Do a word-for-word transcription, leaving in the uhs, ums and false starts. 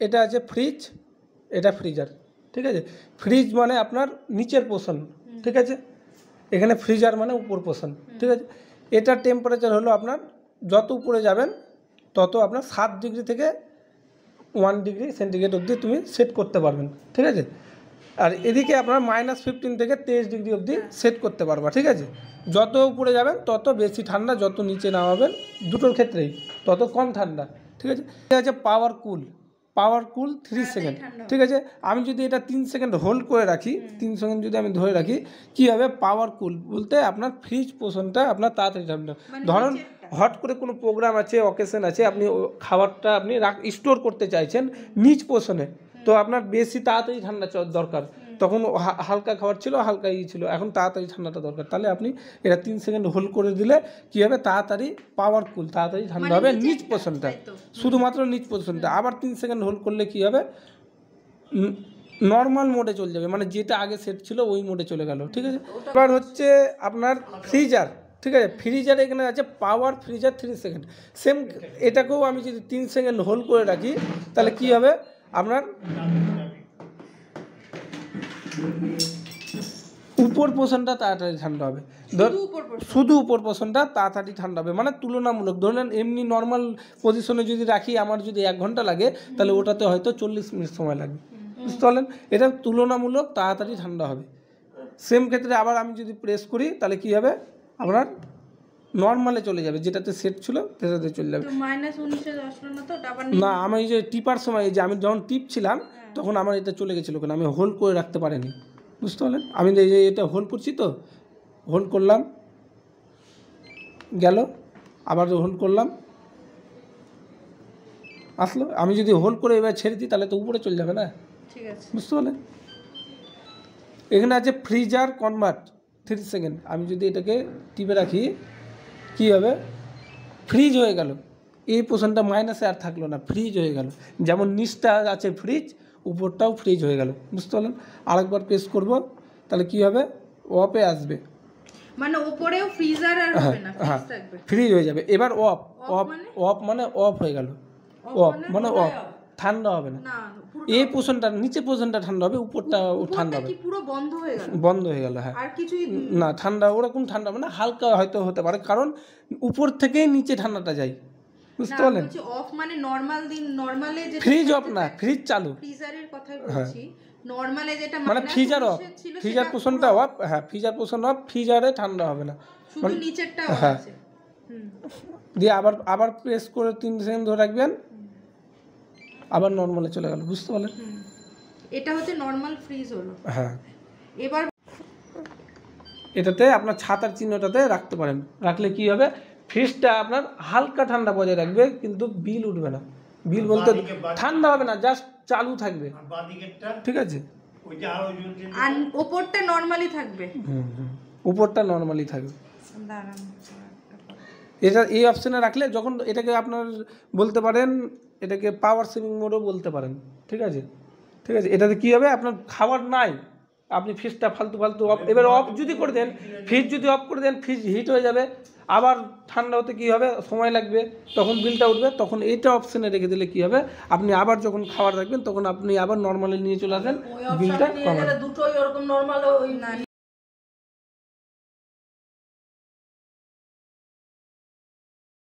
এটা আছে ফ্রিজ, এটা ফ্রিজার, ঠিক আছে। ফ্রিজ মানে আপনার নিচের পোর্শন, ঠিক আছে। এখানে ফ্রিজার মানে উপর পোর্শন, ঠিক আছে। এটার টেম্পারেচার হলো আপনার যত উপরে যাবেন তত আপনার সাত ডিগ্রি থেকে ওয়ান ডিগ্রি সেন্টিগ্রেড অবধি তুমি সেট করতে পারবেন, ঠিক আছে। আর এদিকে আপনার মাইনাস ফিফটিন থেকে তেইশ ডিগ্রি অবধি সেট করতে পারবা, ঠিক আছে। যত উপরে যাবেন তত বেশি ঠান্ডা, যত নিচে নামাবেন দুটোর ক্ষেত্রেই তত কম ঠান্ডা, ঠিক আছে। এটা আছে পাওয়ার কুল, পাওয়ার কুল থ্রি সেকেন্ড, ঠিক আছে। আমি যদি এটা তিন সেকেন্ড হোল্ড করে রাখি, তিন সেকেন্ড যদি আমি ধরে রাখি, কী হবে পাওয়ার কুল বলতে আপনার ফ্রিজ পোর্শনটা আপনার তাড়াতাড়ি ঠান্ডা। ধরুন হট করে কোনো প্রোগ্রাম আছে, অকেশন আছে, আপনি খাবারটা আপনি স্টোর করতে চাইছেন নিচ পোর্শনে, তো আপনার বেশি তাড়াতাড়ি ঠান্ডা দরকার। তখন হালকা খাবার ছিল, হালকা ই ছিল, এখন তাড়াতাড়ি ঠান্ডাটা দরকার। তাহলে আপনি এটা তিন সেকেন্ড হোল্ড করে দিলে কী হবে, তাড়াতাড়ি পাওয়ার কুল, তাড়াতাড়ি ঠান্ডা হবে নিচ পোর্শনটা, শুধুমাত্র নিচ পোর্শনটা। আবার তিন সেকেন্ড হোল্ড করলে কী হবে, নর্মাল মোডে চলে যাবে, মানে যেটা আগে সেট ছিল ওই মোডে চলে গেল, ঠিক আছে। এবার হচ্ছে আপনার ফ্রিজার, ঠিক আছে। ফ্রিজার এখানে আছে power freezer three second, same এটাকেও আমি যদি তিন সেকেন্ড হোল্ড করে রাখি তাহলে কী হবে, আপনার উপর পোর্শনটা তাড়াতাড়ি ঠান্ডা হবে, শুধু উপর পোর্শনটা তাড়াতাড়ি ঠান্ডা হবে, মানে তুলনামূলক। ধরেন এমনি নর্মাল পজিশনে যদি রাখি আমার যদি এক ঘন্টা লাগে, তাহলে ওটাতে হয়তো চল্লিশ মিনিট সময় লাগবে, বুঝতে পারলেন। এটা তুলনামূলক তাড়াতাড়ি ঠান্ডা হবে। সেম ক্ষেত্রে আবার আমি যদি প্রেস করি তাহলে কী হবে, আপনার নর্মালে চলে যাবে, যেটাতে সেট ছিল সেটাতে চলে যাবে। না, আমি যে টিপার সময় যে আমি যখন টিপছিলাম তখন আমার এটা চলে গেছিলো, কেন আমি হোল্ড করে রাখতে পারিনি, বুঝতে পারলেন। আমি এই যে এটা হোল্ড করছি, তো হোল্ড করলাম গেল, আবার হোল্ড করলাম আসলো। আমি যদি হোল্ড করে এবার ছেড়ে দিই তাহলে তো উপরে চলে যাবে না, ঠিক আছে, বুঝতে পারলেন। এখানে আছে ফ্রিজার কনভার্ট থ্রি সেকেন্ড, আমি যদি এটাকে টিপে রাখি কী হবে, ফ্রিজ হয়ে গেল, এই পোর্শনটা মাইনাসে আর থাকলো না, ফ্রিজ হয়ে গেল। যেমন নিচটা আছে ফ্রিজ, উপরটাও ফ্রিজ হয়ে গেল, বুঝতে পারলেন। আরেকবার প্রেস করব তাহলে কী হবে, অফে আসবে, মানে উপরেও ফ্রিজার আর হবে না, ফ্রিজ থাকবে, ফ্রিজ হয়ে যাবে। এবার অফ, অফ অফ মানে অফ হয়ে গেল, অফ মানে অফ, ঠান্ডা হবে না। এই পোর্শনটা নিচে পোর্শনটা ঠান্ডা হবে, উপরটা ঠান্ডা হবে, পুরো বন্ধ হয়ে গেল, বন্ধ হয়ে গেল। হ্যাঁ, আর কিছুই না, ঠান্ডা ওরকম ঠান্ডা মানে হালকা হয়তো হতে পারে, কারণ উপর থেকেই নিচে ঠান্ডাটা যায়, বুঝতে পারলেন। অফ মানে নরমাল দিন নরমালে যে ফ্রিজ অফ না, ফ্রিজ চালু, ফ্রিজারের কথাই বলছি। নরমালে যেটা মানে ফ্রিজার অফ, ফ্রিজার পোর্শনটা অফ, হ্যাঁ ফ্রিজার পোর্শন অফ, ফ্রিজারে ঠান্ডা হবে না, শুধু নিচেরটা অফ আছে। হুম, দিয়ে আবার আবার প্রেস করে তিন সেকেন্ড ধরে রাখবেন, আবার নরমালে চলে গেল, বুঝতে পারলেন। এটা হচ্ছে নরমাল ফ্রিজ হলো। হ্যাঁ, এবার এটাতে আপনার ছাতার চিহ্নটাতে রাখতে পারেন, রাখলে কি হবে, ফ্রিজটা আপনার হালকা ঠান্ডা বজায় রাখবে, কিন্তু বিল উঠবে না। বিল বলতে ঠান্ডা হবে না, জাস্ট চালু থাকবে, ঠিক আছে। আর উপরটা নরমালি থাকবে, হুম হুম উপরটা নরমালি থাকবে। এটা এই অপশানে রাখলে যখন এটাকে আপনার বলতে পারেন, এটাকে পাওয়ার সেভিং মোডও বলতে পারেন, ঠিক আছে, ঠিক আছে। এটাতে কী হবে, আপনার খাবার নাই, আপনি ফ্রিজটা ফালতু ফালতু অফ, এবার অফ যদি করে দেন, ফ্রিজ যদি অফ করে দেন ফ্রিজ হিট হয়ে যাবে, আবার ঠান্ডা হতে কী হবে, সময় লাগবে, তখন বিলটা উঠবে। তখন এইটা অপশানে রেখে দিলে কী হবে, আপনি আবার যখন খাবার রাখবেন তখন আপনি আবার নর্মালি নিয়ে চলে আসেন, বিলটা কমাবেন। দুটোই ওরকম নর্মাল